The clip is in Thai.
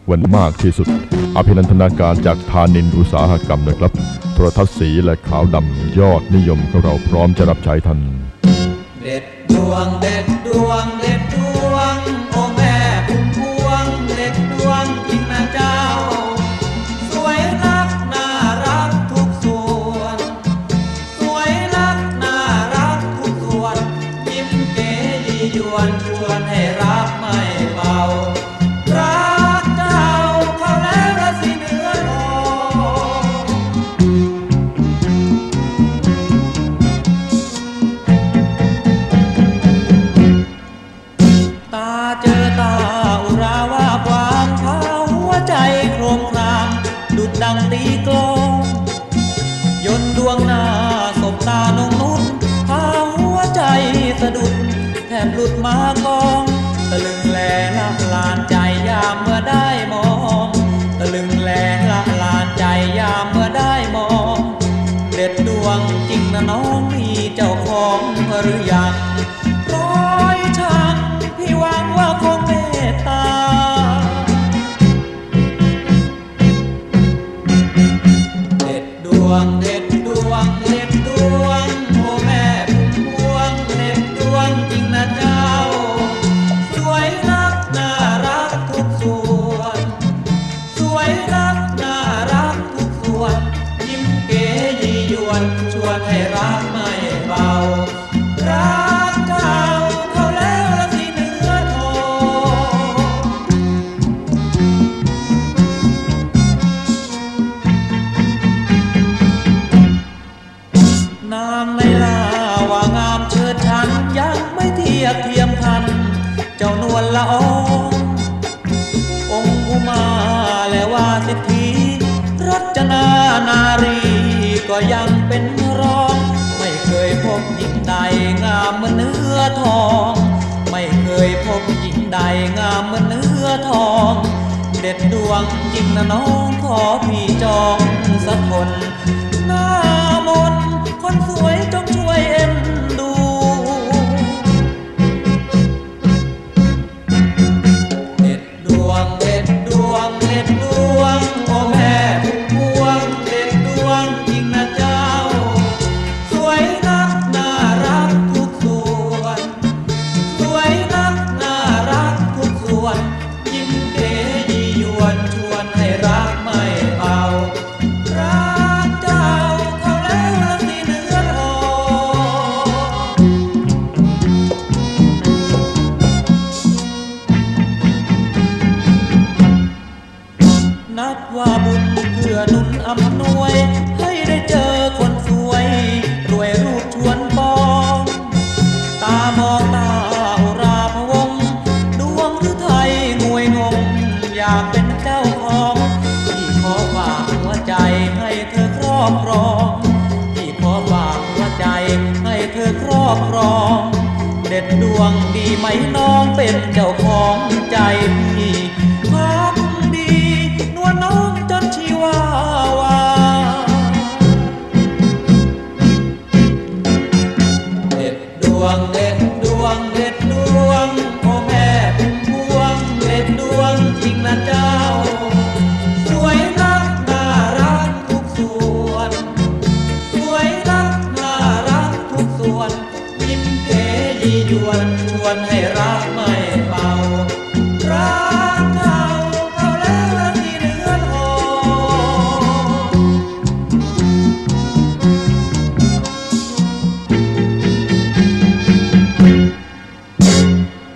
วันมากที่สุดอภินันทนาการจากธานินทร์อุตสาหกรรมนะครับโทรทัศน์สีและขาวดำยอดนิยมของเราพร้อมจะรับใช้ท่านเด็ดดวงเด็ดดวงเด็ดดวงโอ้แม่พุ่มพวงเด็ดดวงจริงนะเจ้าสวยนักน่ารักทุกส่วนสวยนักน่ารักทุกส่วนยิ้มเก๋ยียวนชวนให้รักไม่เบารักเจ้าเขาแล้วละสิเนื้อทองตาเจอตาอุราว่าความเท้าหัวใจโครมครามดุดดังตีกลองยนดวงหน้าสบตานงนุษพาหัวใจสะดุดแทบหลุดมากองตะลึงแลละลานใจยามเมื่อได้มองตะลึงแลละลานใจยามเมื่อได้มองเด็ดดวงจริงนะน้องมีเจ้าของหรือยังร้อยช่างพี่หวังว่าคงเมตตาเด็ดดวงเด็ดดวงเด็ดดวงโอ้แม่พุ่มพวงเด็ดดวงจริงนะเจ้าสวยนักน่ารักทุกส่วนสวยนักน่ารักทุกส่วนยิ้มเก๋ยียวนชวนให้รักไม่เบารักเจ้าเขาแล้วละสิเนื้อทองนางในลาว่างามเชิดชันยังไม่เทียบเทียมทันเจ้านวลละอององค์อุมาและว่าสิทธิรัตนานารีก็ยังเป็นรองไม่เคยพบหญิงใดงามเหมือนเนื้อทองไม่เคยพบหญิงใดงามเหมือนเนื้อทองเด็ดดวงจริงนะน้องขอพี่จองสักคนหน้ามนต์คนสวยจงช่วยเอ็นดูเด็ดดวงเด็ดดวงเด็ดดวงโอ้แม่พุ่มพวงเด็ดดวงจริงนะเจ้าสวยนักน่ารักทุกส่วนสวยนักน่ารักทุกส่วนยิ้มเก๋ยียวนชวนให้รักไม่เบารักเจ้าเขาแล้วละสิเนื้อทองนับว่าบุญเพื่อหนุนอำนวยให้ได้เจอคนสวยรวยรูปชวนปองตามองตาอุราพวงดวงหรือไทยงวยงงอยากเป็นเจ้าของพี่ขอฝากหัวใจให้เธอครอบครองพี่ขอฝากหัวใจให้เธอครอบครองเด็ดดวงดีไหมน้องเป็นเจ้าของใจพี่